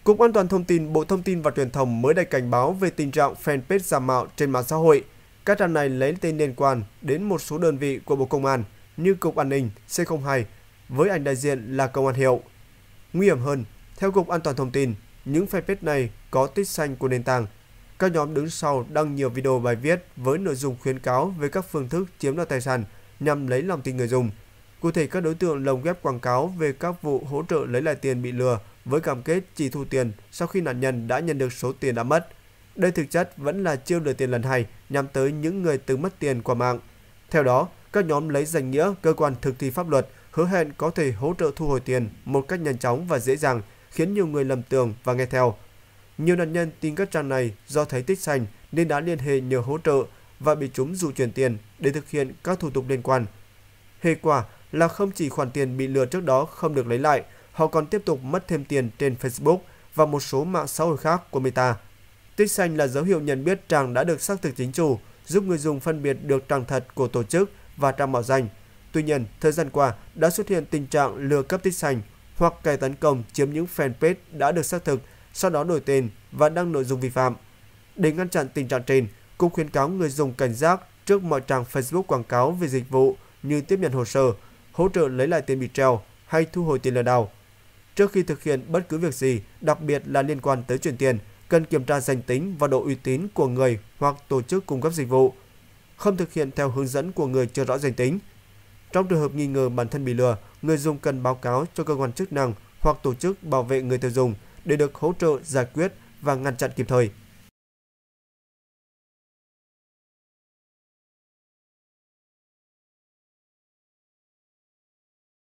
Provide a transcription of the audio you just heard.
Cục An toàn Thông tin Bộ Thông tin và Truyền thông mới đây cảnh báo về tình trạng fanpage giả mạo trên mạng xã hội. Các trang này lấy tên liên quan đến một số đơn vị của Bộ Công an như Cục An ninh, C02 với ảnh đại diện là Công an Hiệu. Nguy hiểm hơn, theo Cục An toàn Thông tin, những fanpage này có tích xanh của nền tảng. Các nhóm đứng sau đăng nhiều video bài viết với nội dung khuyến cáo về các phương thức chiếm đoạt tài sản nhằm lấy lòng tin người dùng. Cụ thể, các đối tượng lồng ghép quảng cáo về các vụ hỗ trợ lấy lại tiền bị lừa với cam kết chỉ thu tiền sau khi nạn nhân đã nhận được số tiền đã mất. Đây thực chất vẫn là chiêu lừa tiền lần hai nhằm tới những người từng mất tiền qua mạng. Theo đó, các nhóm lấy danh nghĩa cơ quan thực thi pháp luật hứa hẹn có thể hỗ trợ thu hồi tiền một cách nhanh chóng và dễ dàng, khiến nhiều người lầm tưởng và nghe theo. Nhiều nạn nhân tin các trang này do thấy tích xanh nên đã liên hệ nhờ hỗ trợ và bị chúng dụ chuyển tiền để thực hiện các thủ tục liên quan. Hệ quả là không chỉ khoản tiền bị lừa trước đó không được lấy lại, họ còn tiếp tục mất thêm tiền trên Facebook và một số mạng xã hội khác của Meta. Tích xanh là dấu hiệu nhận biết trang đã được xác thực chính chủ, giúp người dùng phân biệt được trang thật của tổ chức và trang mạo danh. Tuy nhiên, thời gian qua đã xuất hiện tình trạng lừa cấp tích xanh hoặc kẻ tấn công chiếm những fanpage đã được xác thực, sau đó đổi tên và đăng nội dung vi phạm. Để ngăn chặn tình trạng trên, Cục khuyến cáo người dùng cảnh giác trước mọi trang Facebook quảng cáo về dịch vụ như tiếp nhận hồ sơ, hỗ trợ lấy lại tiền bị treo hay thu hồi tiền lừa đảo. Trước khi thực hiện bất cứ việc gì, đặc biệt là liên quan tới chuyển tiền, cần kiểm tra danh tính và độ uy tín của người hoặc tổ chức cung cấp dịch vụ. Không thực hiện theo hướng dẫn của người chưa rõ danh tính. Trong trường hợp nghi ngờ bản thân bị lừa, người dùng cần báo cáo cho cơ quan chức năng hoặc tổ chức bảo vệ người tiêu dùng để được hỗ trợ giải quyết và ngăn chặn kịp thời.